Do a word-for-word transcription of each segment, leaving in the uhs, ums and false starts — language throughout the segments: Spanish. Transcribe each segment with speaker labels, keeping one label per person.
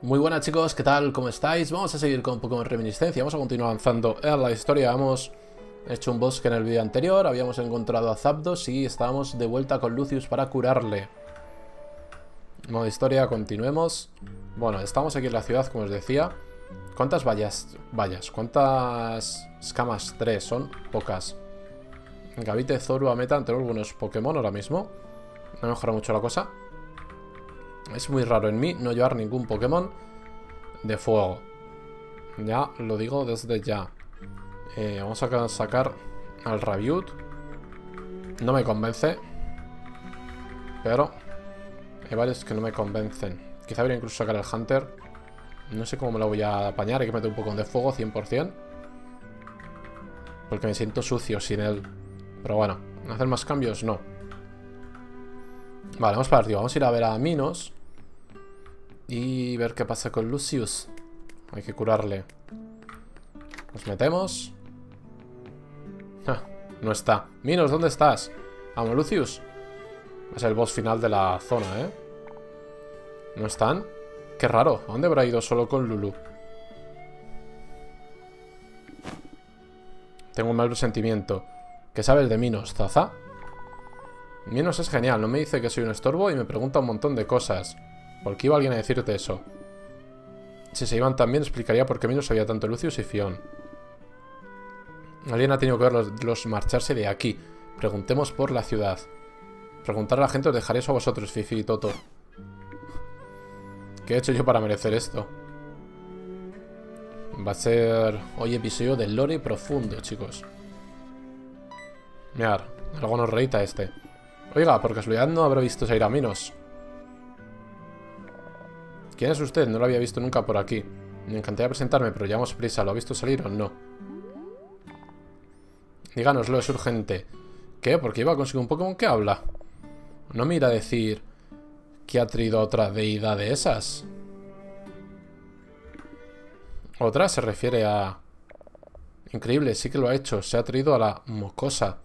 Speaker 1: Muy buenas chicos, ¿qué tal? ¿Cómo estáis? Vamos a seguir con Pokémon Reminiscencia. Vamos a continuar avanzando en la historia. Hemos hecho un bosque en el vídeo anterior, habíamos encontrado a Zapdos y estábamos de vuelta con Lucius para curarle. Modo historia, continuemos. Bueno, estamos aquí en la ciudad, como os decía. ¿Cuántas vallas? Vallas, ¿cuántas escamas? Tres, son pocas. Gavite, Zorua, Meta, tengo algunos Pokémon ahora mismo. No mejora mucho la cosa. Es muy raro en mí no llevar ningún Pokémon de fuego. Ya lo digo desde ya. Eh, vamos a sacar al Rabiut. No me convence. Pero hay varios que no me convencen. Quizá habría incluso sacar al Hunter. No sé cómo me lo voy a apañar. Hay que meter un Pokémon de fuego, cien por cien. Porque me siento sucio sin él. Pero bueno, ¿hacer más cambios? No. Vale, vamos para arriba. Vamos a ir a ver a Minos y ver qué pasa con Lucius. Hay que curarle. Nos metemos. Ah, no está. Minos, ¿dónde estás? Vamos, Lucius. Es el boss final de la zona, ¿eh? ¿No están? Qué raro. ¿A dónde habrá ido solo con Lulu? Tengo un mal presentimiento. ¿Qué sabes de Minos, Zaza? Minos es genial, no me dice que soy un estorbo y me pregunta un montón de cosas. ¿Por qué iba alguien a decirte eso? Si se iban tan bien, explicaría por qué Minos sabía tanto Lucius y Fion. Alguien ha tenido que verlos marcharse de aquí. Preguntemos por la ciudad. Preguntar a la gente os dejaré eso a vosotros, Fifi y Toto. ¿Qué he hecho yo para merecer esto? Va a ser hoy episodio del lore profundo, chicos. Mirad, algo nos reita este. Oiga, por casualidad no habrá visto salir a Minos. ¿Quién es usted? No lo había visto nunca por aquí. Me encantaría presentarme, pero llevamos prisa. ¿Lo ha visto salir o no? Díganoslo, es urgente. ¿Qué? ¿Porque iba a conseguir un Pokémon que habla? No me irá a decir que ha traído otra deidad de esas. Otra se refiere a... Increíble, sí que lo ha hecho. Se ha traído a la mocosa.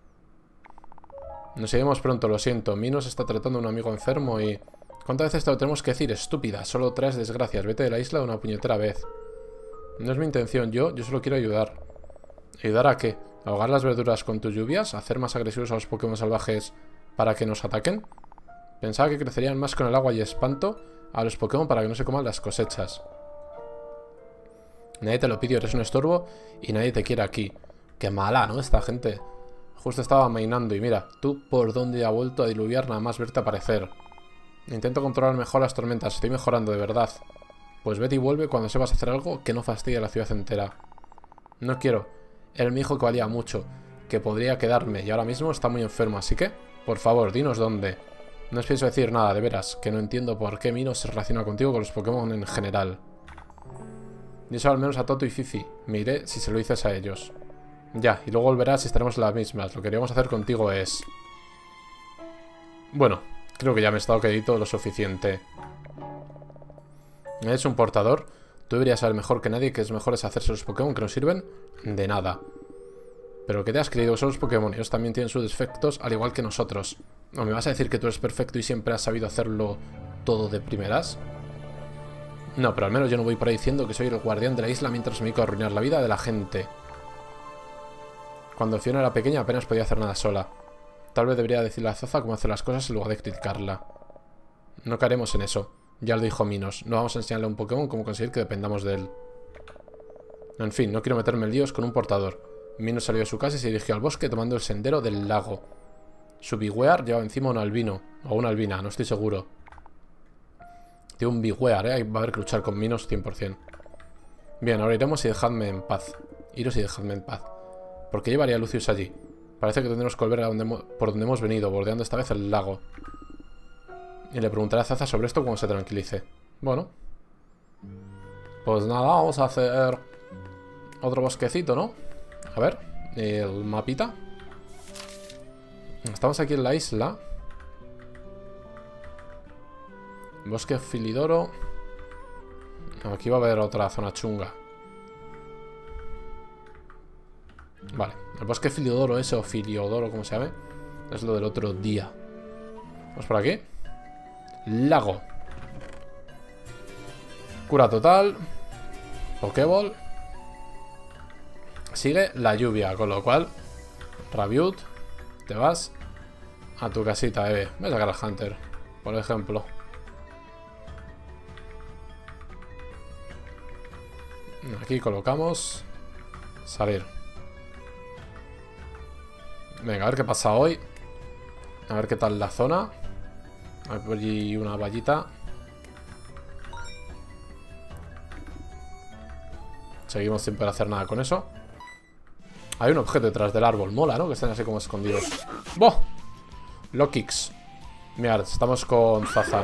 Speaker 1: Nos iremos pronto, lo siento. Minos está tratando a un amigo enfermo y... ¿Cuántas veces te lo tenemos que decir? Estúpida, solo traes desgracias. Vete de la isla una puñetera vez. No es mi intención, yo, yo solo quiero ayudar. ¿Ayudar a qué? ¿Ahogar las verduras con tus lluvias? ¿Hacer más agresivos a los Pokémon salvajes para que nos ataquen? Pensaba que crecerían más con el agua y espanto a los Pokémon para que no se coman las cosechas. Nadie te lo pidió, eres un estorbo y nadie te quiere aquí. Qué mala, ¿no? Esta gente. Justo estaba mainando y mira, tú por dónde ha vuelto a diluviar nada más verte aparecer. Intento controlar mejor las tormentas, estoy mejorando de verdad. Pues vete y vuelve cuando sepas hacer algo que no fastidie a la ciudad entera. No quiero. Él me dijo que valía mucho, que podría quedarme y ahora mismo está muy enfermo, así que, por favor, dinos dónde. No os pienso decir nada, de veras, que no entiendo por qué Minos se relaciona contigo con los Pokémon en general. Díselo al menos a Toto y Fifi, me iré si se lo dices a ellos. Ya, y luego volverás y estaremos las mismas. Lo que queríamos hacer contigo es... Bueno, creo que ya me he estado quedito lo suficiente. ¿Eres un portador? Tú deberías saber mejor que nadie que es mejor es hacerse los Pokémon que no sirven de nada. ¿Pero qué te has creído? Son los Pokémon, ellos también tienen sus defectos al igual que nosotros. ¿O me vas a decir que tú eres perfecto y siempre has sabido hacerlo todo de primeras? No, pero al menos yo no voy por ahí diciendo que soy el guardián de la isla mientras me dedico a arruinar la vida de la gente. Cuando Fiona era pequeña apenas podía hacer nada sola. Tal vez debería decirle a Zaza cómo hacer las cosas en lugar de criticarla. No caeremos en eso. Ya lo dijo Minos. No vamos a enseñarle a un Pokémon cómo conseguir que dependamos de él. En fin, no quiero meterme en líos con un portador. Minos salió de su casa y se dirigió al bosque tomando el sendero del lago. Su Biwear llevaba encima un albino. O una albina, no estoy seguro. Tiene un Biwear, ¿eh? Va a haber que luchar con Minos cien por cien. Bien, ahora iremos y dejadme en paz. Iros y dejadme en paz. ¿Por qué llevaría a Lucius allí? Parece que tendremos que volver a donde por donde hemos venido, bordeando esta vez el lago. Y le preguntaré a Zaza sobre esto cuando se tranquilice. Bueno. Pues nada, vamos a hacer otro bosquecito, ¿no? A ver, el mapita. Estamos aquí en la isla. Bosque Filidoro. Aquí va a haber otra zona chunga. Vale, el bosque Filiodoro ese, o Filiodoro, como se llame, es lo del otro día. Vamos por aquí. Lago. Cura total. Pokéball. Sigue la lluvia, con lo cual Rabiut, te vas a tu casita, eh. Voy a sacar al Hunter, por ejemplo. Aquí colocamos salir. Venga, a ver qué pasa hoy. A ver qué tal la zona. A ver por allí una vallita. Seguimos sin poder hacer nada con eso. Hay un objeto detrás del árbol. Mola, ¿no? Que estén así como escondidos. ¡Boh! Lokix. Mirad, estamos con Zaza.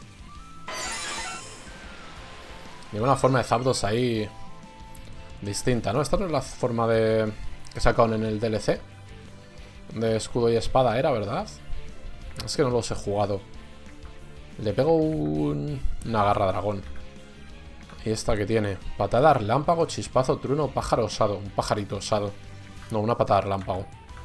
Speaker 1: Y una forma de Zapdos ahí distinta, ¿no? Esta no es la forma de que sacaron en el D L C de escudo y espada, era, ¿verdad? Es que no los he jugado. Le pego un... una garra dragón. Y esta que tiene patada relámpago, chispazo, trueno, pájaro osado. Un pajarito osado. No, una patada relámpago.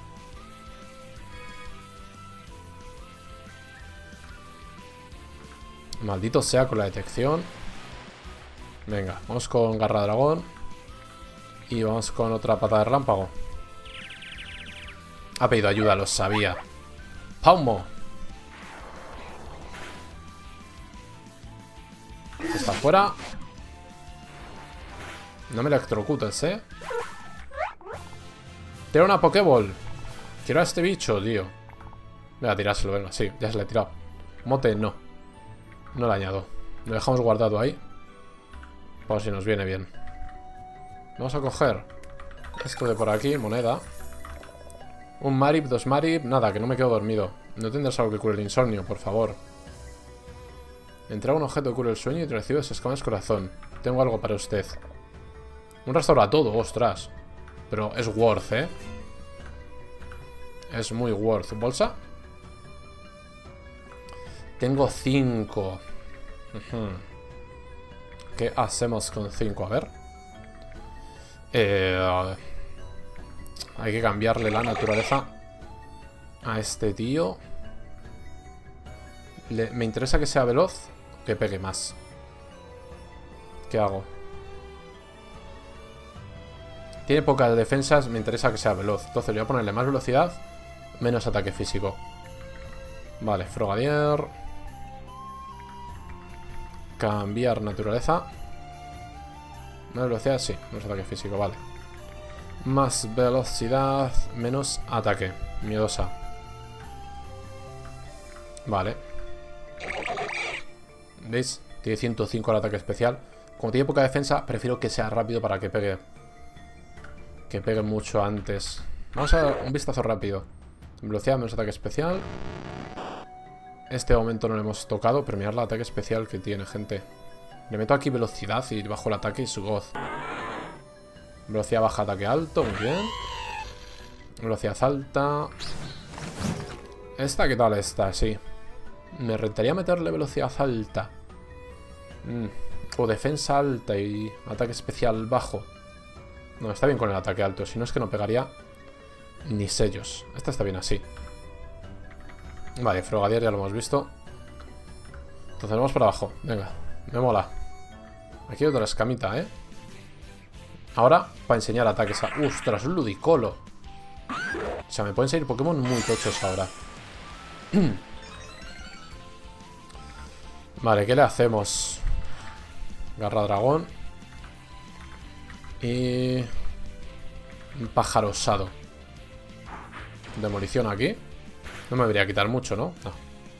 Speaker 1: Maldito sea con la detección. Venga, vamos con garra dragón. Y vamos con otra patada de relámpago. Ha pedido ayuda, lo sabía. Paumo. Está fuera. No me electrocutes, eh. Tira una Pokéball. Quiero a este bicho, tío. Voy a tirárselo, venga, sí, ya se le he tirado. Mote, no. No le añado. Lo dejamos guardado ahí. Por si nos viene bien. Vamos a coger esto de por aquí, moneda. Un Marip, dos Marip. Nada, que no me quedo dormido. No tendrás algo que cure el insomnio, por favor. Entra un objeto que cure el sueño y te recibes escamas corazón. Tengo algo para usted. Un restaura todo, ostras. Pero es worth, ¿eh? Es muy worth. ¿Bolsa? Tengo cinco. ¿Qué hacemos con cinco? A ver. Eh, hay que cambiarle la naturaleza a este tío. Le, me interesa que sea veloz, que pegue más. ¿Qué hago? Tiene pocas defensas, me interesa que sea veloz. Entonces le voy a ponerle más velocidad, menos ataque físico. Vale, Frogadier. Cambiar naturaleza. Más velocidad, sí, menos ataque físico, vale. Más velocidad, menos ataque. Miedosa. Vale. ¿Veis? Tiene ciento cinco al ataque especial. Como tiene poca defensa, prefiero que sea rápido para que pegue. Que pegue mucho antes. Vamos a dar un vistazo rápido. Velocidad menos ataque especial. Este momento no lo hemos tocado, pero mirad el ataque especial que tiene, gente. Le meto aquí velocidad y bajo el ataque y su voz. Velocidad baja, ataque alto, muy bien. Velocidad alta. ¿Esta qué tal está? Sí. Me rentaría meterle velocidad alta. Mm. O defensa alta y ataque especial bajo. No, está bien con el ataque alto. Si no es que no pegaría ni sellos. Esta está bien así. Vale, Frogadier ya lo hemos visto. Entonces vamos para abajo. Venga, me mola. Aquí hay otra escamita, ¿eh? Ahora, para enseñar ataques a... ¡Ostras! Un Ludicolo. O sea, me pueden salir Pokémon muy tochos ahora. Vale, ¿qué le hacemos? Garra dragón. Y... un pájaro osado. Demolición aquí. No me debería quitar mucho, ¿no? No.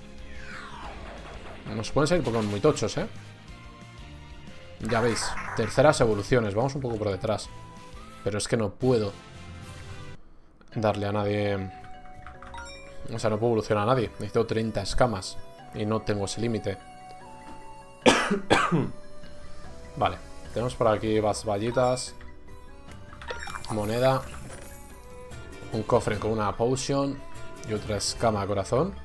Speaker 1: Nos pueden salir Pokémon muy tochos, ¿eh? Ya veis. Terceras evoluciones. Vamos un poco por detrás. Pero es que no puedo darle a nadie... O sea, no puedo evolucionar a nadie. Necesito treinta escamas. Y no tengo ese límite. Vale. Tenemos por aquí las vallitas. Moneda. Un cofre con una potion. Y otra escama a corazón.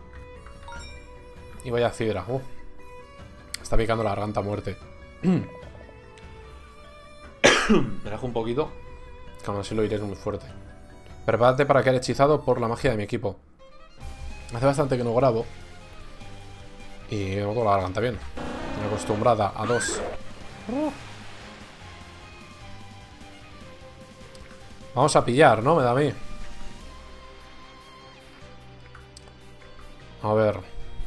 Speaker 1: Y vaya cidra. Uh. Está picando la garganta a muerte. Me dejo un poquito. Que aún así lo iré muy fuerte. Prepárate para caer hechizado por la magia de mi equipo. Hace bastante que no grabo. Y no tengo la garganta bien. Estoy acostumbrada a dos Uh. Vamos a pillar, ¿no? Me da a mí. A ver.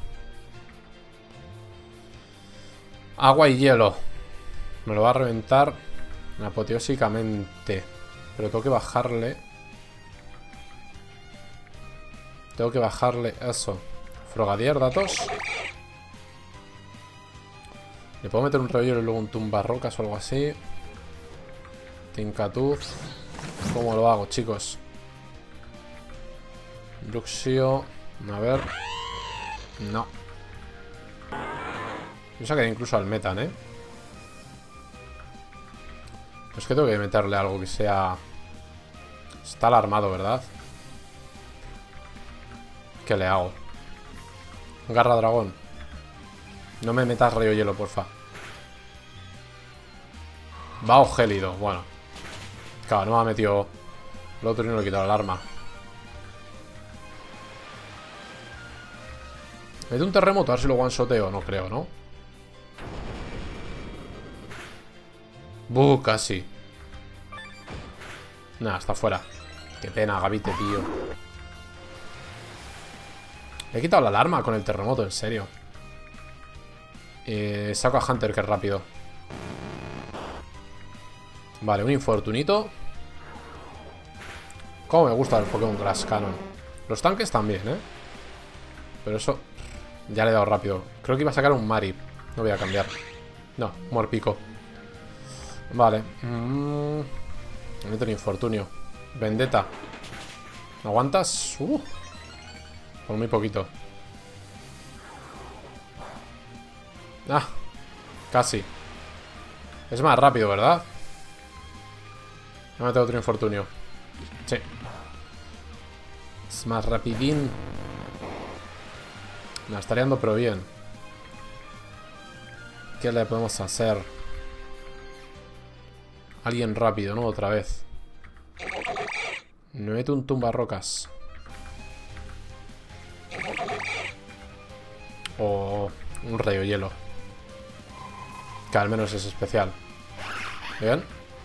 Speaker 1: Agua y hielo. Me lo va a reventar apoteósicamente. Pero tengo que bajarle. Tengo que bajarle eso. Frogadier, datos. Le puedo meter un rayo y luego un tumbarrocas o algo así. Tincatuz. ¿Cómo lo hago, chicos? Luxio. A ver. No. Yo saqué incluso al metan, ¿eh? Es que tengo que meterle algo que sea... Está alarmado, ¿verdad? ¿Qué le hago? Garra dragón. No me metas rayo hielo, porfa. Bao gélido, bueno. Claro, no me ha metido... El otro y no le he quitado el arma. ¿Mete un terremoto? A ver si lo one-shoteo. No creo, ¿no? Buh, casi. Nah, está fuera. Qué pena, Gavite, tío. Le he quitado la alarma con el terremoto, en serio. Eh, saco a Hunter, que es rápido. Vale, un infortunito. Cómo me gusta el Pokémon Grass Cannon. Los tanques también, ¿eh? Pero eso... Ya le he dado rápido. Creo que iba a sacar un Marip. No voy a cambiar. No, Morpico. Vale. Mm. Me meto en infortunio. Vendetta. ¿Aguantas? Uh. Por muy poquito. Ah. Casi. Es más rápido, ¿verdad? Me meto otro infortunio. Sí. Es más rapidín. Me está liando, pero bien. ¿Qué le podemos hacer? Alguien rápido, ¿no? Otra vez. Me meto un tumbarrocas. O un rayo hielo. Que al menos es especial. Bien.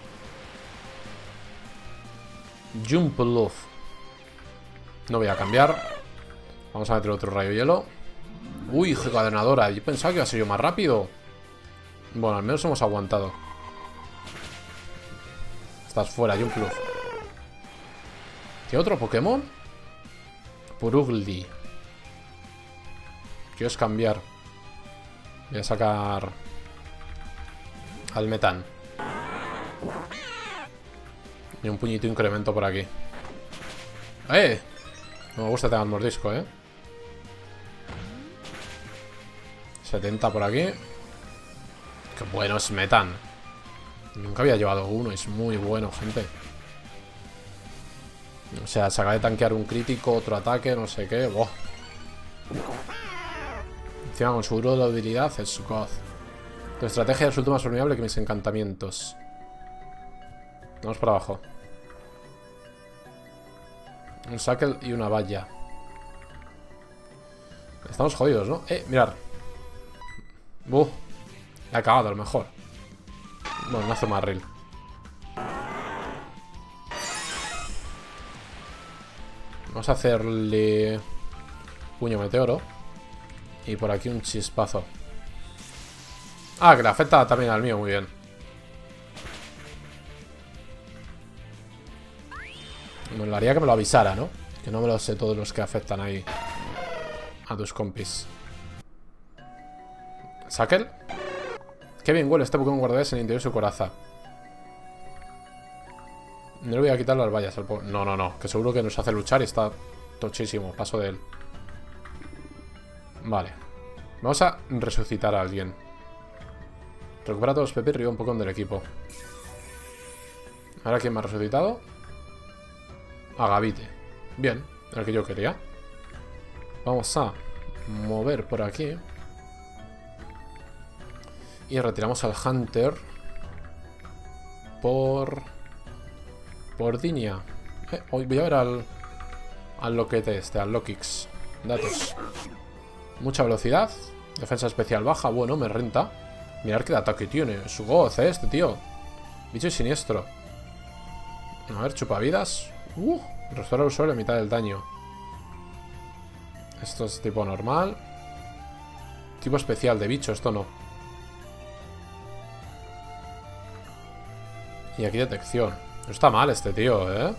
Speaker 1: Jump Love. No voy a cambiar. Vamos a meter otro rayo hielo. Uy, encadenadora. Yo pensaba que iba a ser yo más rápido. Bueno, al menos hemos aguantado. Estás fuera, Jump Love. ¿Qué otro Pokémon? Purugly. Quiero cambiar. Voy a sacar al Metan. Y un puñito incremento por aquí. ¡Eh! No me gusta tener el mordisco, ¿eh? setenta por aquí. ¡Qué bueno es Metan! Nunca había llevado uno. Es muy bueno, gente. O sea, se acaba de tanquear un crítico, otro ataque, no sé qué. ¡Boh! Encima con seguro de habilidad es God. Tu estrategia resulta más formidable que mis encantamientos. Vamos para abajo. Un Sackle y una valla. Estamos jodidos, ¿no? Eh, mirad. Buh. He acabado a lo mejor. Bueno, no hace más reel. Vamos a hacerle puño meteoro. Y por aquí un chispazo. Ah, que le afecta también al mío, muy bien. Me lo haría que me lo avisara, ¿no? Que no me lo sé todos los que afectan ahí a tus compis. ¿Sackle? Qué bien huele este Pokémon guardián en el interior de su coraza. No le voy a quitar las vallas al Pokémon. No, no, no. Que seguro que nos hace luchar y está tochísimo. Paso de él. Vale. Vamos a resucitar a alguien. Recupera a todos los P P y riva un Pokémon del equipo. Ahora, ¿quién me ha resucitado? A Gavite. Bien, el que yo quería. Vamos a mover por aquí. Y retiramos al Hunter. Por... Por Dinia. Eh, hoy voy a ver al... Al loquete este, al Lokix. Datos. Mucha velocidad. Defensa especial baja. Bueno, me renta. Mirad qué ataque tiene. Su goz, ¿eh? Este tío. Bicho siniestro. A ver, chupavidas. Uh, restaura al usuario la mitad del daño. Esto es tipo normal. Tipo especial de bicho, esto no. Y aquí detección. No está mal este tío, ¿eh?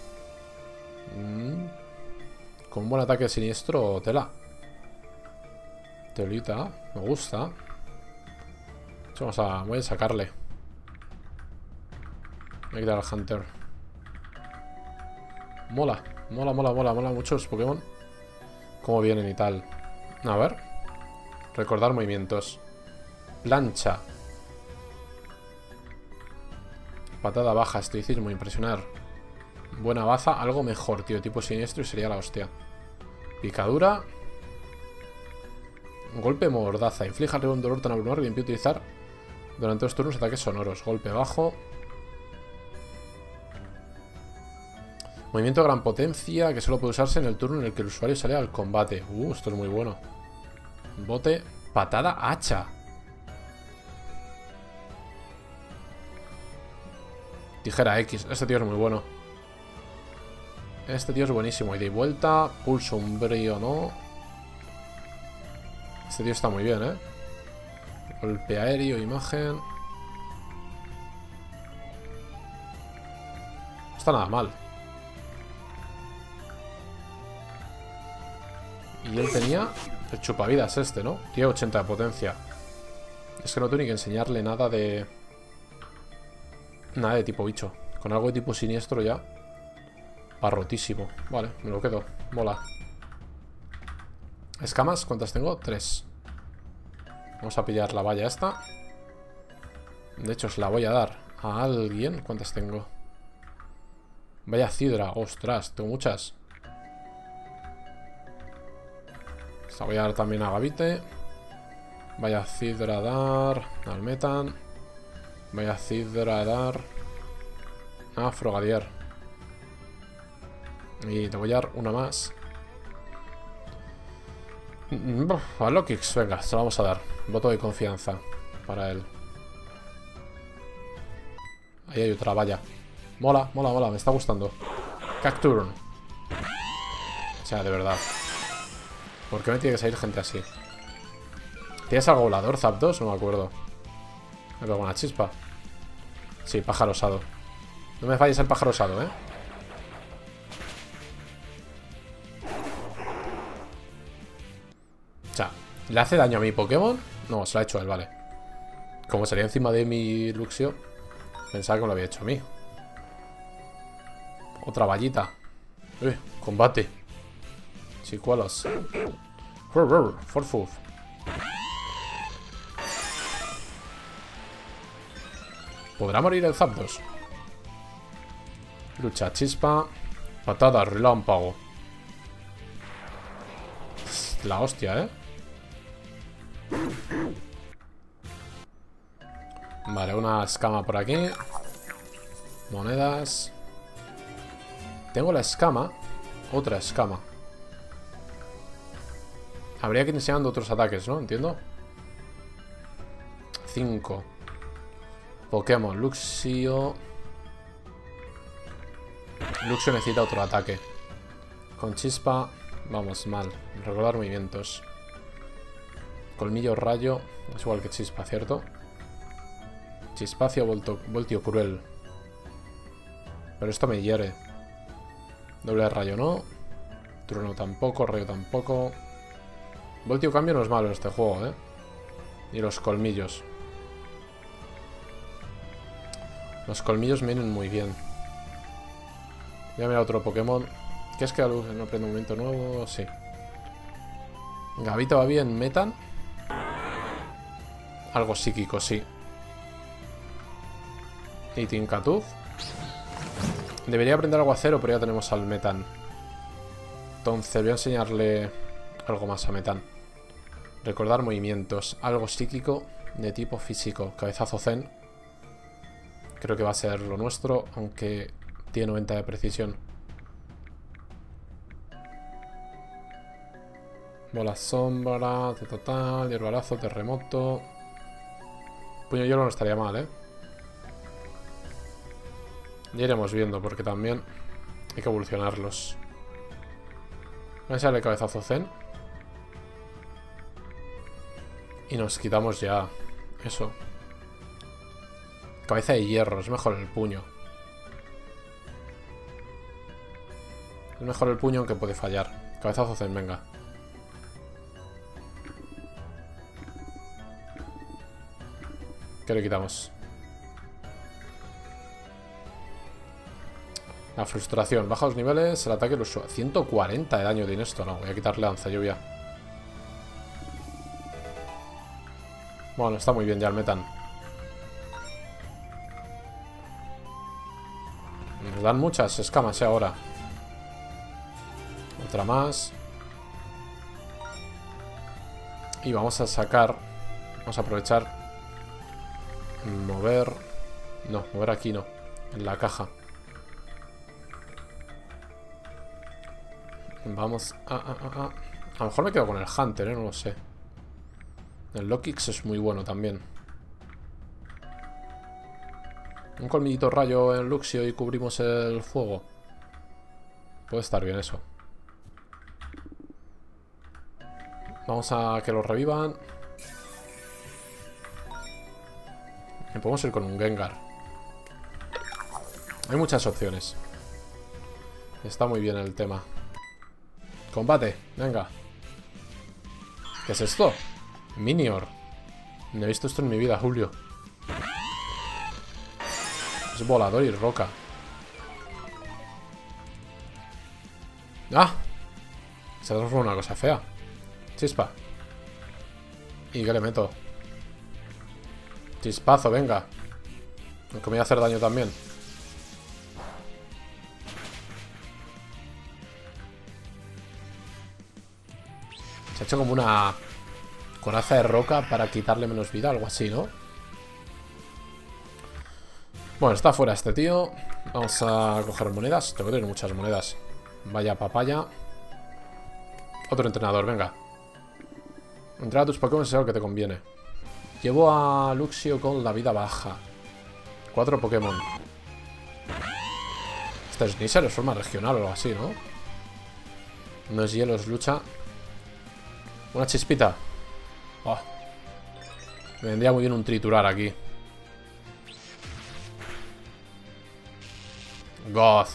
Speaker 1: Mm. Con un buen ataque siniestro, tela. Teolita, me gusta. Vamos a... Voy a sacarle. Voy a quitar al Hunter. Mola, mola, mola, mola, mola mucho los Pokémon. Cómo vienen y tal. A ver. Recordar movimientos. Plancha. Patada baja, estoicismo, impresionar. Buena baza, algo mejor, tío. Tipo siniestro y sería la hostia. Picadura. Golpe mordaza. Inflige al un dolor tan abrumador que impide utilizar durante dos turnos ataques sonoros. Golpe bajo. Movimiento de gran potencia que solo puede usarse en el turno en el que el usuario sale al combate. Uh, esto es muy bueno. Bote. Patada hacha. Tijera X. Este tío es muy bueno. Este tío es buenísimo. Ida y vuelta. Pulso umbrío, ¿no? Este tío está muy bien, ¿eh? Golpe aéreo, imagen. No está nada mal. Y él tenía el chupavidas este, ¿no? Tiene ochenta de potencia. Es que no tengo ni que enseñarle nada de... Nada de tipo bicho. Con algo de tipo siniestro ya. Parrotísimo. Vale, me lo quedo. Mola. Escamas, ¿cuántas tengo? Tres. Vamos a pillar la valla esta. De hecho, se la voy a dar a alguien. ¿Cuántas tengo? Vaya cidra. Ostras, tengo muchas. Se la voy a dar también a Gavite. Vaya cidra a dar al Metan. Vaya cidra a dar a Frogadier. Y te voy a dar una más. A Lokix, venga, se lo vamos a dar. Voto de confianza para él. Ahí hay otra valla. Mola, mola, mola, me está gustando. Cacturn. O sea, de verdad. ¿Por qué me tiene que salir gente así? ¿Tienes algo volador, Zapdos? No me acuerdo. Me pego una chispa. Sí, pájaro osado. No me falles el pájaro osado, ¿eh? O sea, ¿le hace daño a mi Pokémon? No, se lo ha hecho a él, vale. Como salía encima de mi Luxio, pensaba que me lo había hecho a mí. Otra vallita. Uy, combate. Chicuelos. Forfuf. ¿Podrá morir el Zapdos? Lucha chispa. Patada relámpago. La hostia, ¿eh? Vale, una escama por aquí. Monedas. Tengo la escama. Otra escama. Habría que ir enseñando otros ataques, ¿no? Entiendo. Cinco. Pokémon, Luxio. Luxio necesita otro ataque. Con chispa. Vamos, mal. Recordar movimientos. Colmillo, rayo. Es igual que chispa, ¿cierto? Chispacio, volto, voltio cruel. Pero esto me hiere. Doble rayo no. Trueno tampoco, rayo tampoco. Voltio cambio no es malo en este juego, ¿eh? Y los colmillos. Los colmillos me vienen muy bien. Voy a mirar otro Pokémon. ¿Qué es que no aprende un movimiento nuevo? Sí. Gavita va bien. Metan. Algo psíquico, sí. Y Tinkatuz. Debería aprender algo a cero, pero ya tenemos al Metan. Entonces voy a enseñarle algo más a Metan. Recordar movimientos. Algo psíquico de tipo físico. Cabezazo Zen. Creo que va a ser lo nuestro, aunque tiene noventa de precisión. Bola sombra, total, hierbalazo, terremoto. Puño hielo no estaría mal, ¿eh? Ya iremos viendo, porque también hay que evolucionarlos. Voy a echarle cabezazo zen. Y nos quitamos ya eso. Cabeza de hierro, es mejor el puño. Es mejor el puño, aunque puede fallar. Cabezazo zen, venga. ¿Qué le quitamos? La frustración. Baja los niveles, el ataque los sube. ciento cuarenta de daño tiene esto, no. Voy a quitarle lanza lluvia. Bueno, está muy bien ya el metan. Nos dan muchas escamas, ¿eh? Ahora. Otra más. Y vamos a sacar... Vamos a aprovechar... Mover... No, mover aquí no. En la caja. Vamos a... a, a, a. a lo mejor me quedo con el Hunter, ¿eh? No lo sé. El Lockix es muy bueno también. Un colmillito rayo en Luxio y cubrimos el fuego. Puede estar bien eso. Vamos a que lo revivan. Y podemos ir con un Gengar. Hay muchas opciones. Está muy bien el tema. Combate, venga. ¿Qué es esto? Minior. No he visto esto en mi vida, Julio. Es volador y roca. ¡Ah! Se ha transformado en una cosa fea. Chispa. ¿Y qué le meto? Chispazo, venga. Aunque me voy a hacer daño también. Se ha hecho como una coraza de roca para quitarle menos vida, algo así, ¿no? Bueno, está fuera este tío. Vamos a coger monedas. Tengo que tener muchas monedas. Vaya papaya. Otro entrenador, venga. Entrenar a tus Pokémon es algo que te conviene. Llevo a Luxio con la vida baja. Cuatro Pokémon. Este es Sneasel, es forma regional o algo así, ¿no? No es hielo, es lucha. Una chispita. Oh. Me vendría muy bien un triturar aquí. Goth.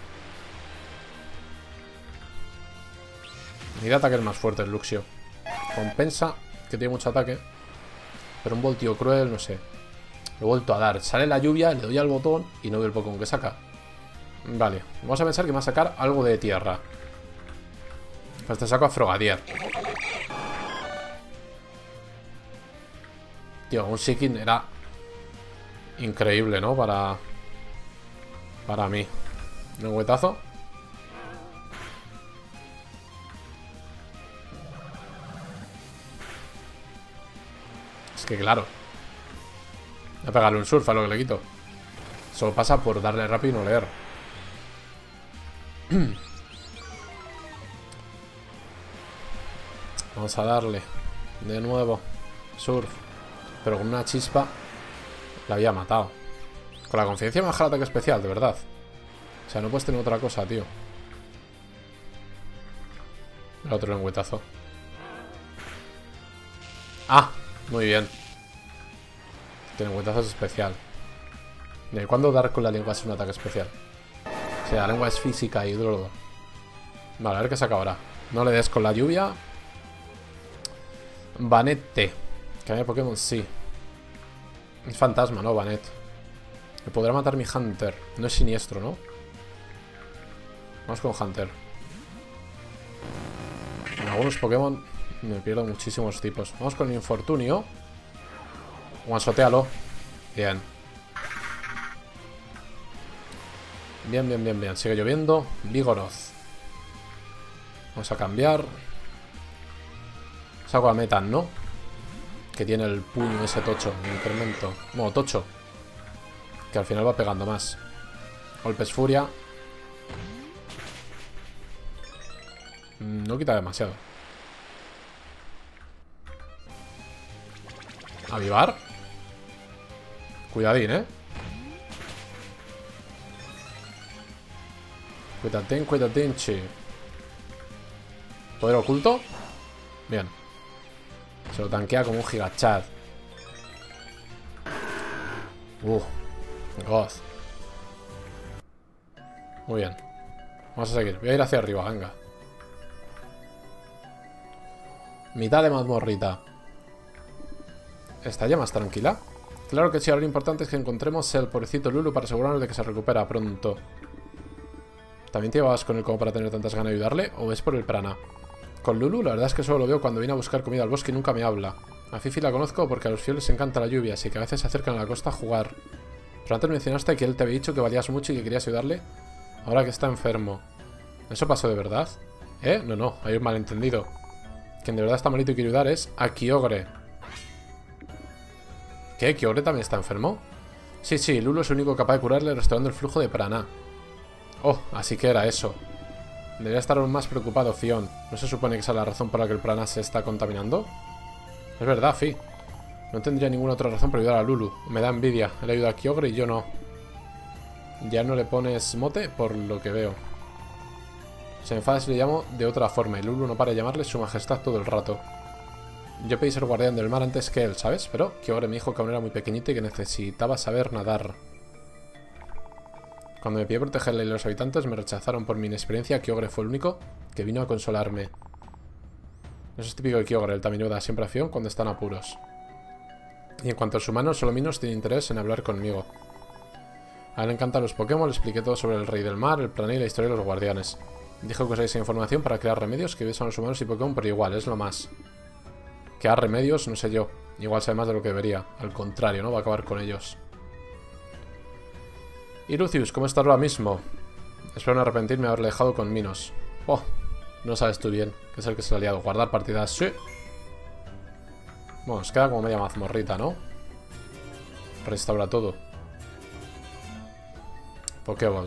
Speaker 1: Ni de ataque es más fuerte el Luxio. Compensa que tiene mucho ataque. Pero un voltio cruel, no sé. Lo he vuelto a dar. Sale la lluvia, le doy al botón y no veo el Pokémon que saca. Vale. Vamos a pensar que me va a sacar algo de tierra. Pues te saco a Frogadier. Tío, un Seeking era increíble, ¿no? Para... Para mí. Un huetazo. Es que claro. Voy a pegarle un surf a lo que le quito. Solo pasa por darle rápido y no leer. Vamos a darle. De nuevo. Surf. Pero con una chispa la había matado. Con la confianza me baja el ataque especial, de verdad. O sea, no puedes tener otra cosa, tío. El otro lengüetazo. Ah, muy bien. Tiene lengüetazo es especial. ¿De cuándo dar con la lengua es un ataque especial? O sea, la lengua es física y hidrólogo. Vale, a ver qué saca ahora. No le des con la lluvia. Banette. Cambia de Pokémon, sí. Es fantasma, ¿no? Banet. Me podrá matar mi Hunter. No es siniestro, ¿no? Vamos con Hunter. En algunos Pokémon me pierdo muchísimos tipos. Vamos con Infortunio. One-shotealo. Bien. Bien, bien, bien, bien. Sigue lloviendo. Vigoroth. Vamos a cambiar. Saco a Metan, ¿no? Que tiene el puño ese tocho. Un incremento. No, tocho. Que al final va pegando más. Golpes furia. No quita demasiado. Avivar. Cuidadín, ¿eh? Cuidadín, cuidadín, che. Poder oculto. Bien. Se lo tanquea como un gigachad. Uh, God. Muy bien. Vamos a seguir. Voy a ir hacia arriba, venga. Mitad de mazmorrita. ¿Está ya más tranquila? Claro que sí, ahora lo importante es que encontremos el pobrecito Lulu para asegurarnos de que se recupera pronto. ¿También te llevabas con él como para tener tantas ganas de ayudarle? ¿O es por el prana? Con Lulu, la verdad es que solo lo veo cuando viene a buscar comida al bosque y nunca me habla. A Fifi la conozco porque a los fieles les encanta la lluvia, así que a veces se acercan a la costa a jugar. Pero antes mencionaste que él te había dicho que valías mucho y que querías ayudarle ahora que está enfermo. ¿Eso pasó de verdad? ¿Eh? No, no, hay un malentendido. Quien de verdad está malito y quiere ayudar es a Kyogre. ¿Qué? ¿Kyogre también está enfermo? Sí, sí, Lulu es el único capaz de curarle restaurando el flujo de prana. Oh, así que era eso. Debería estar aún más preocupado, Fion. ¿No se supone que esa es la razón por la que el prana se está contaminando? Es verdad, Fi. No tendría ninguna otra razón para ayudar a Lulu. Me da envidia. Él ayuda a Kyogre y yo no. Ya no le pones mote por lo que veo. Se enfada si le llamo de otra forma y Lulu no para de llamarle su majestad todo el rato. Yo pedí ser guardián del mar antes que él, ¿sabes? Pero Kyogre me dijo que aún era muy pequeñito y que necesitaba saber nadar. Cuando me pidí protegerle y los habitantes me rechazaron por mi inexperiencia, Kyogre fue el único que vino a consolarme. Eso es típico de Kyogre, él también ayuda siempre a Fion cuando están apuros. Y en cuanto a los humanos, solo Minos tiene interés en hablar conmigo. A él le encantan los Pokémon, le expliqué todo sobre el Rey del Mar, el prana y la historia de los guardianes. Dijo que usáis información para crear remedios que besan a los humanos y Pokémon, pero igual, es lo más. Crear remedios, no sé yo. Igual sabe más de lo que debería. Al contrario, ¿no? Va a acabar con ellos. Y Lucius, ¿cómo estás ahora mismo? Espero no arrepentirme de haberle dejado con Minos. Oh, no sabes tú bien, que es el que se le ha liado. Guardar partidas, sí. Bueno, nos queda como media mazmorrita, ¿no? Restaura todo. Pokéball.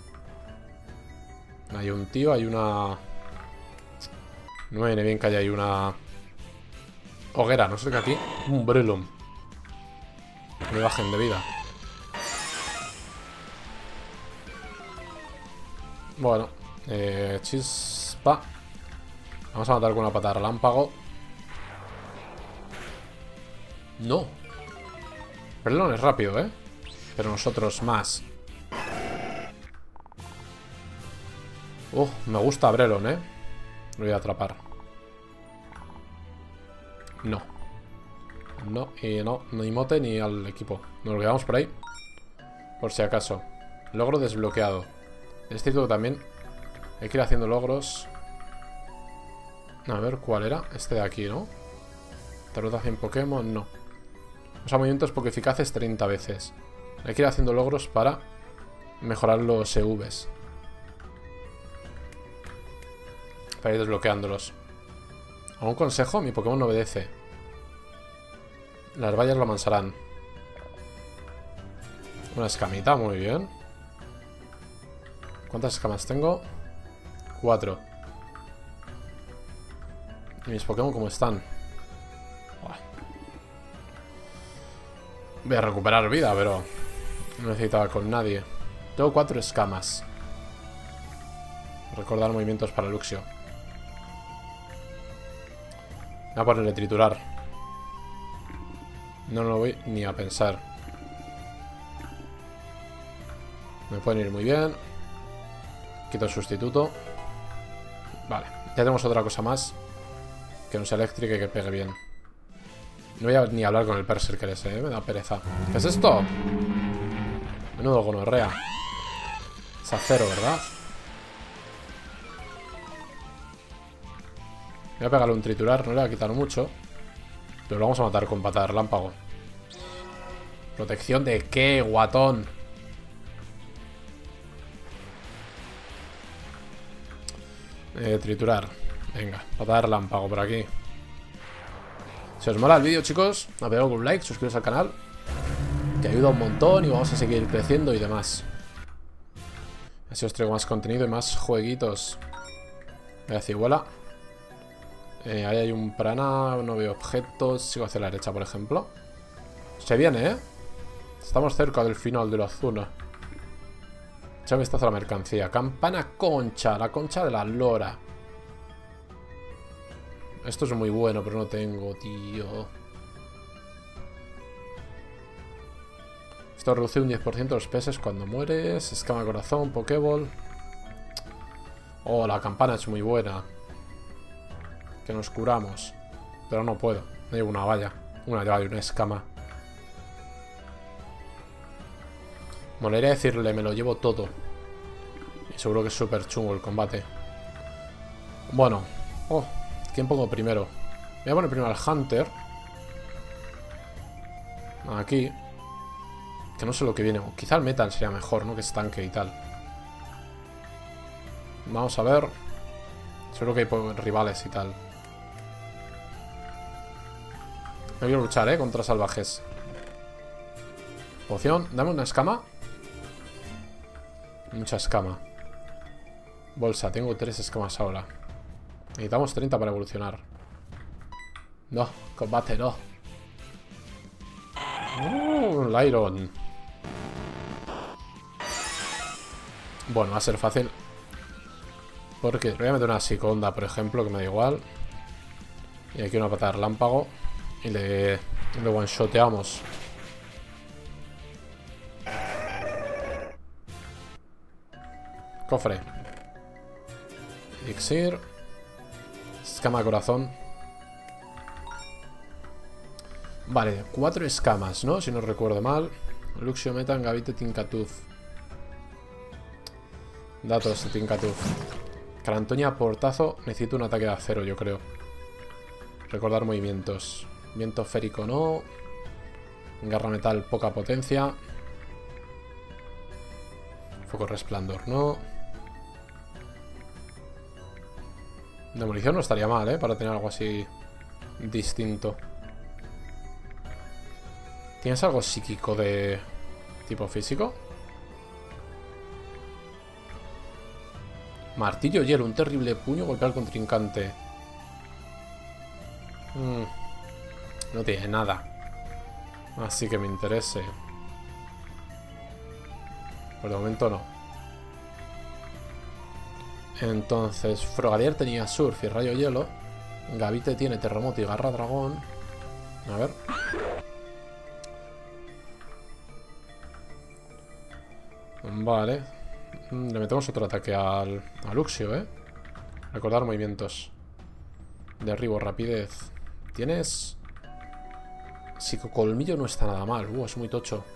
Speaker 1: Hay un tío, hay una... No me viene bien que haya ahí una... Hoguera, no sé qué aquí. Un Breloom. Me bajen de vida. Bueno, eh, chispa. Vamos a matar con una patada relámpago. No. Breloom es rápido, ¿eh? Pero nosotros más. Uh, me gusta Breloom, ¿eh? Lo voy a atrapar. No. No, y no, ni mote ni al equipo. Nos lo quedamos por ahí. Por si acaso. Logro desbloqueado. Es cierto que también hay que ir haciendo logros. A ver, ¿cuál era? Este de aquí, ¿no? Derrota cien Pokémon, no. Usa movimientos poco eficaces treinta veces. Hay que ir haciendo logros para mejorar los E Vs. Para ir desbloqueándolos. ¿Algún consejo? Mi Pokémon no obedece. Las vallas lo amansarán. Una escamita, muy bien. ¿Cuántas escamas tengo? Cuatro. ¿Y mis Pokémon cómo están? Buah. Voy a recuperar vida, pero no necesitaba con nadie. Tengo cuatro escamas. Recordar movimientos para Luxio. Voy a ponerle triturar. No lo voy ni a pensar. Me pueden ir muy bien. Quito el sustituto. Vale, ya tenemos otra cosa más que no sea eléctrica y que pegue bien. No voy a ni hablar con el Berserker ese, ¿eh? Me da pereza. ¿Qué es esto? Menudo gonorrea. Es acero, ¿verdad? Voy a pegarle un triturar, no le va a quitar mucho. Pero lo vamos a matar con patada de relámpago. ¿Protección de qué, guatón? Eh, triturar. Venga, patada de relámpago por aquí. Si os mola el vídeo, chicos, apoyadlo con un like, suscribiros al canal, que ayuda un montón y vamos a seguir creciendo y demás. Así os traigo más contenido y más jueguitos. Voy a ciguela. Eh, ahí hay un prana, no veo objetos. Sigo hacia la derecha, por ejemplo. Se viene, ¿eh? Estamos cerca del final de la zona. Echa un vistazo a la mercancía. Campana concha. La concha de la lora. Esto es muy bueno, pero no tengo, tío. Esto reduce un diez por ciento los peces cuando mueres. Escama de corazón, pokéball. Oh, la campana es muy buena. Que nos curamos. Pero no puedo. No llevo una valla. Una llave y una escama. Molaría decirle, me lo llevo todo. Y seguro que es súper chungo el combate. Bueno. Oh, ¿quién pongo primero? Voy a poner primero al Hunter. Aquí. Que no sé lo que viene. O quizá el Metal sería mejor, ¿no? Que es tanque y tal. Vamos a ver. Seguro que hay rivales y tal. No quiero luchar, ¿eh? Contra salvajes. Poción. Dame una escama. Mucha escama. Bolsa. Tengo tres escamas ahora. Necesitamos treinta para evolucionar. No. Combate, no. Uh, Lyron. Bueno, va a ser fácil. Porque le voy a meter una psiconda, por ejemplo, que me da igual. Y aquí una patada de relámpago. Y le, le one-shoteamos. Cofre. Elixir. Escama de corazón. Vale, cuatro escamas, ¿no? Si no recuerdo mal. Luxio, Metan, Gavite, Tincatuf. Datos de Tincatuf. Carantoña, portazo. Necesito un ataque de acero, yo creo. Recordar movimientos. Viento férico no. Garra metal, poca potencia. Foco resplandor no. Demolición no estaría mal, ¿eh? Para tener algo así distinto. ¿Tienes algo psíquico de tipo físico? Martillo hielo, un terrible puño, golpear al contrincante. Mm, no tiene nada. Así que me interese. Por el momento no. Entonces, Frogadier tenía surf y rayo hielo. Gavite tiene terremoto y garra dragón. A ver. Vale. Le metemos otro ataque al, a Luxio, ¿eh? Recordar movimientos. Derribo, rapidez. Tienes... Psicocolmillo no está nada mal. Uh, es muy tocho.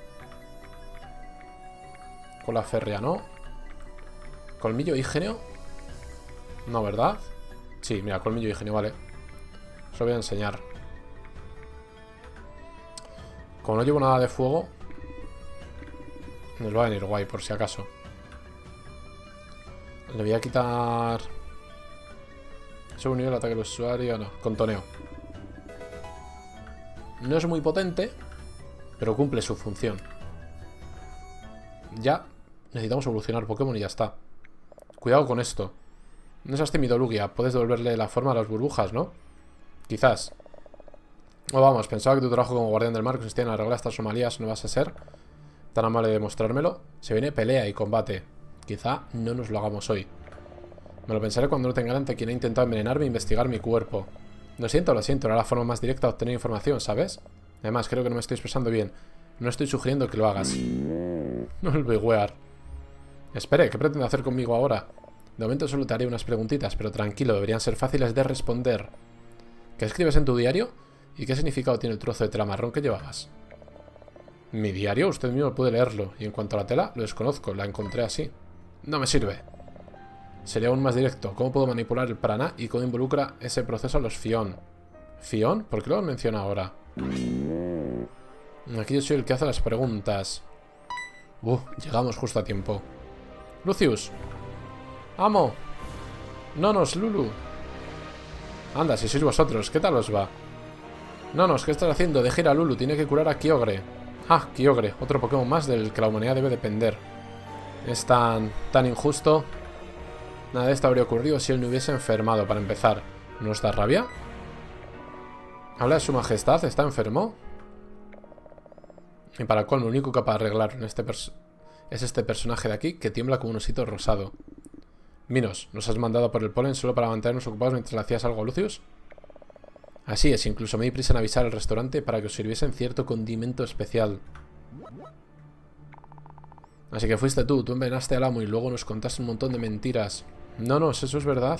Speaker 1: Cola férrea, ¿no? Colmillo ígeneo. No, ¿verdad? Sí, mira, colmillo ígeneo, vale. Os lo voy a enseñar. Como no llevo nada de fuego, nos va a venir guay, por si acaso. Le voy a quitar... Sube nivel, ataque al usuario, no, contoneo. No es muy potente, pero cumple su función. Ya necesitamos evolucionar Pokémon y ya está. Cuidado con esto. No seas tímido, Lugia. Puedes devolverle la forma a las burbujas, ¿no? Quizás. O vamos, pensaba que tu trabajo como guardián del mar consistía en arreglar estas anomalías. No vas a ser tan amable de mostrármelo. Se viene pelea y combate. Quizá no nos lo hagamos hoy. Me lo pensaré cuando no tenga ante quien ha intentado envenenarme e investigar mi cuerpo. Lo siento, lo siento. Era la forma más directa de obtener información, ¿sabes? Además, creo que no me estoy expresando bien. No estoy sugiriendo que lo hagas. No el wear. Espere, ¿qué pretende hacer conmigo ahora? De momento solo te haré unas preguntitas, pero tranquilo, deberían ser fáciles de responder. ¿Qué escribes en tu diario? ¿Y qué significado tiene el trozo de tela marrón que llevabas? ¿Mi diario? Usted mismo puede leerlo. Y en cuanto a la tela, lo desconozco, la encontré así. No me sirve. Sería aún más directo. ¿Cómo puedo manipular el prana y cómo involucra ese proceso a los Fion? ¿Fion? ¿Por qué lo menciona ahora? Aquí yo soy el que hace las preguntas. Uh, llegamos justo a tiempo. Lucius. Amo. Nonos, Lulu. Anda, si sois vosotros, ¿qué tal os va? Nonos, ¿qué estás haciendo? Deja ir a Lulu, tiene que curar a Kyogre. Ah, Kyogre, otro Pokémon más del que la humanidad debe depender. Es tan, tan injusto. Nada de esto habría ocurrido si él no hubiese enfermado, para empezar. ¿No os da rabia? ¿Habla de su majestad? ¿Está enfermo? Y para el colmo, lo único capaz de arreglar en este es este personaje de aquí, que tiembla como un osito rosado. Minos, ¿nos has mandado por el polen solo para mantenernos ocupados mientras le hacías algo a Lucius? Así es, incluso me di prisa en avisar al restaurante para que os sirviesen cierto condimento especial. Así que fuiste tú, tú envenenaste al amo y luego nos contaste un montón de mentiras. No, no, eso es verdad.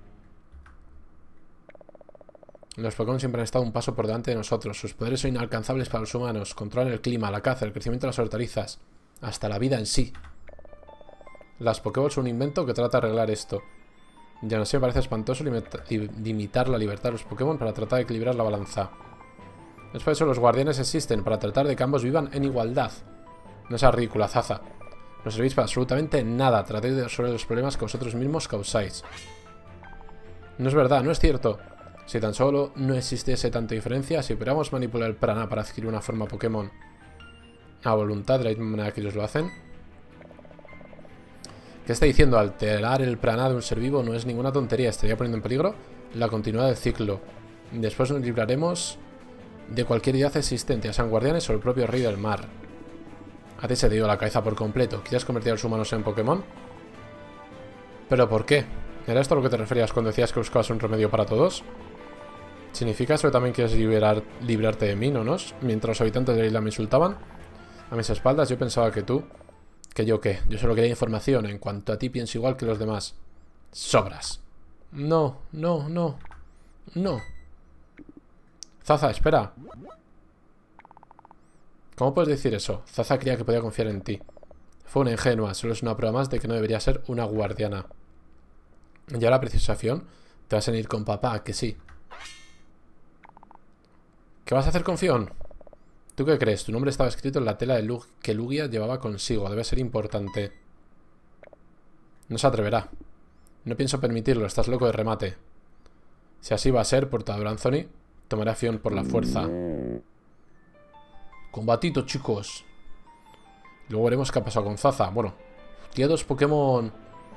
Speaker 1: Los Pokémon siempre han estado un paso por delante de nosotros. Sus poderes son inalcanzables para los humanos. Controlan el clima, la caza, el crecimiento de las hortalizas. Hasta la vida en sí. Las Pokéballs son un invento que trata de arreglar esto. Ya no sé, me parece espantoso limita limitar la libertad de los Pokémon para tratar de equilibrar la balanza. Es por eso los guardianes existen, para tratar de que ambos vivan en igualdad. No seas ridícula, Zaza. No servís para absolutamente nada. Tratéis de resolver los problemas que vosotros mismos causáis. No es verdad, no es cierto. Si tan solo no existiese tanta diferencia, si pudiéramos manipular el prana para adquirir una forma Pokémon a voluntad de la misma manera que ellos lo hacen. ¿Qué está diciendo? Alterar el prana de un ser vivo no es ninguna tontería. Estaría poniendo en peligro la continuidad del ciclo. Después nos libraremos de cualquier deidad existente, ya sean guardianes o el propio rey del mar. A ti se te dio la cabeza por completo. ¿Quieres convertir a los humanos en Pokémon? ¿Pero por qué? ¿Era esto a lo que te referías cuando decías que buscabas un remedio para todos? ¿Significa eso que también quieres liberar, librarte de mí, no nos? Mientras los habitantes de la isla me insultaban a mis espaldas, yo pensaba que tú... ¿Que yo qué? Yo solo quería información. En cuanto a ti, pienso igual que los demás. Sobras. No, no, no. No. Zaza, espera. ¿Cómo puedes decir eso? Zaza creía que podía confiar en ti. Fue una ingenua. Solo es una prueba más de que no debería ser una guardiana. Y ahora, preciosación, te vas a ir con papá, que sí. ¿Qué vas a hacer con Fion? ¿Tú qué crees? Tu nombre estaba escrito en la tela de Lug que Lugia llevaba consigo. Debe ser importante. No se atreverá. No pienso permitirlo. Estás loco de remate. Si así va a ser, portador Anthony, tomaré a Fion por la fuerza. Combatito, chicos. Luego veremos qué ha pasado con Zaza. Bueno, tiene dos Pokémon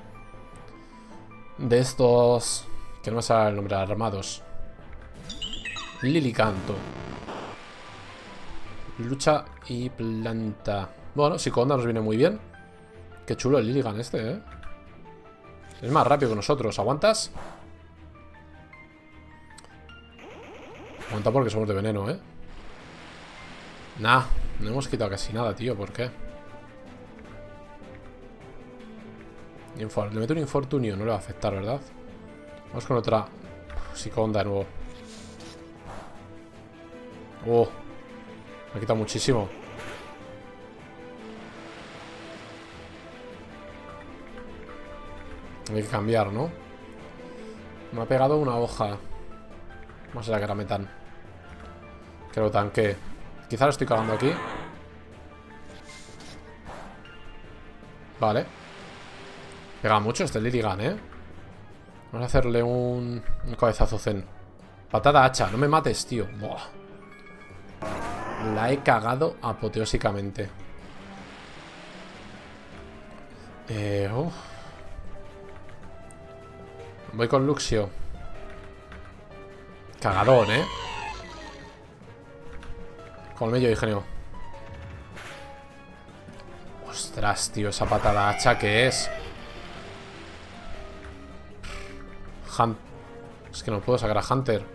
Speaker 1: de estos que no me sale el nombre, armados. Lilicanto. Lucha y planta. Bueno, Psiconda nos viene muy bien. Qué chulo el Liligan este, ¿eh? Es más rápido que nosotros. ¿Aguantas? Aguanta porque somos de veneno, ¿eh? Nah, no hemos quitado casi nada, tío. ¿Por qué? Infor le meto un infortunio. No le va a afectar, ¿verdad? Vamos con otra Psiconda de nuevo. Oh, me ha quitado muchísimo. Hay que cambiar, ¿no? Me ha pegado una hoja. Vamos a ver que la metan. Que lo tanque. Quizá lo estoy cagando aquí. Vale. Pega mucho este Liligan, ¿eh? Vamos a hacerle un, un cabezazo zen. Patada hacha. No me mates, tío. Buah. La he cagado apoteósicamente. Eh, uh. Voy con Luxio. Cagadón, ¿eh? Colmillo, ingenio. Ostras, tío, esa patada hacha que es. Hunt. Es que no puedo sacar a Hunter.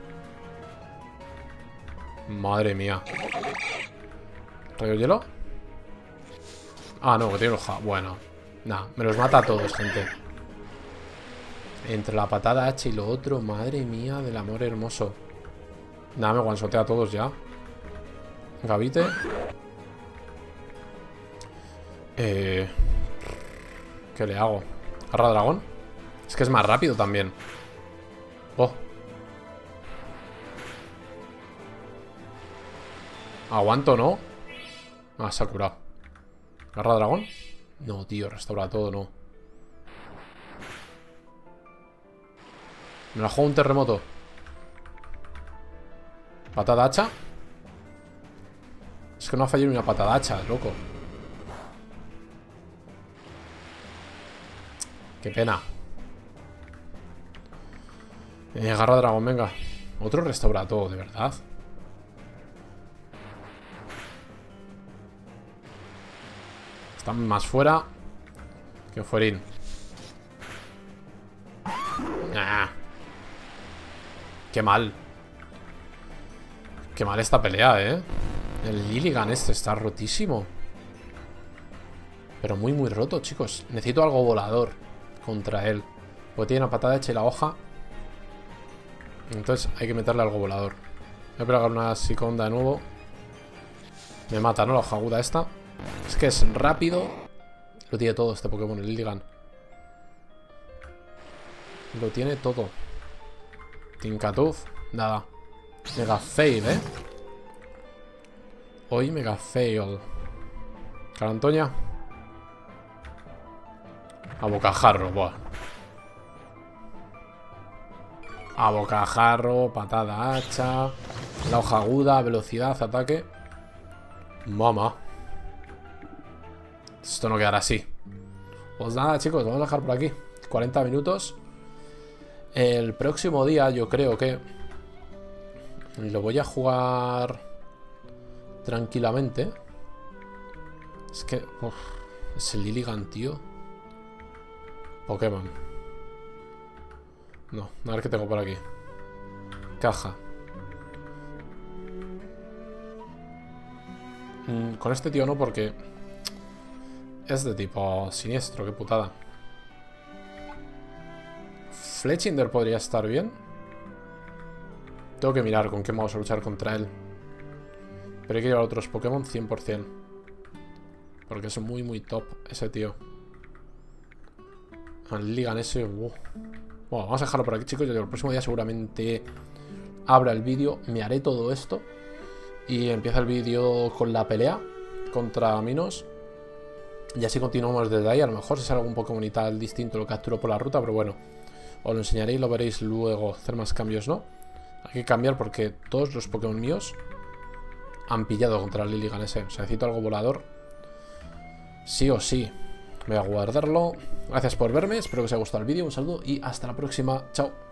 Speaker 1: Madre mía. ¿Rayo hielo? Ah, no, que tiene hoja. Bueno, nada, me los mata a todos, gente. Entre la patada hacha y lo otro, madre mía del amor hermoso. Nada, me guansotea a todos ya. Gavite. Eh, ¿Qué le hago? ¿Garra dragón? Es que es más rápido también. Oh. Aguanto, ¿no? Ah, se ha curado. ¿Garra dragón? No, tío, restaura todo, no. Me la juego un terremoto. Patada hacha. Es que no ha fallado ni una patada hacha, loco. Qué pena. Eh, garra dragón, venga. Otro restaura todo, de verdad. Están más fuera que fuerín. Ah. Qué mal. Qué mal esta pelea, ¿eh? El Lilligan este está rotísimo. Pero muy, muy roto, chicos. Necesito algo volador contra él. Porque tiene una patada hecha y la hoja. Entonces hay que meterle algo volador. Voy a pegar una psiconda de nuevo. Me mata, ¿no? La hoja aguda esta. Es que es rápido. Lo tiene todo este Pokémon, el Lilligan. Lo tiene todo. Tinkatuf, nada. Mega fail, ¿eh? Hoy mega fail. Carantoña. A bocajarro, buah. A bocajarro, patada hacha. La hoja aguda, velocidad, ataque. Mamá. Esto no quedará así. Pues nada, chicos, vamos a dejar por aquí cuarenta minutos. El próximo día yo creo que lo voy a jugar tranquilamente. Es que... Uf, es el Lilligan, tío. Pokémon. No, a ver qué tengo por aquí. Caja. Mm, con este tío no, porque es de tipo siniestro, qué putada. Fletchinder podría estar bien. Tengo que mirar con qué vamos a luchar contra él. Pero hay que llevar otros Pokémon cien por cien. Porque es muy, muy top ese tío. Al Lilligan ese... Uh. Bueno, vamos a dejarlo por aquí, chicos. Yo el próximo día seguramente abra el vídeo. Me haré todo esto. Y empieza el vídeo con la pelea contra Minos. Y así continuamos desde ahí. A lo mejor si sale algún Pokémon y tal distinto lo capturo por la ruta. Pero bueno, os lo enseñaré y lo veréis luego. Hacer más cambios, ¿no? Hay que cambiar porque todos los Pokémon míos han pillado contra el Lilligan ese. O sea, necesito algo volador. Sí o sí. Voy a guardarlo. Gracias por verme. Espero que os haya gustado el vídeo. Un saludo y hasta la próxima. Chao.